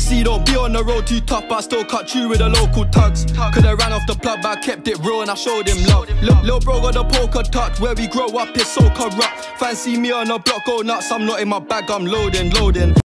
See, don't be on the road too tough, but I still cut you with the local tugs. Coulda ran off the plug, but I kept it real and I showed him love. Lil' bro got the poker touch, where we grow up is so corrupt. Fancy me on the block, go nuts, I'm not in my bag, I'm loading.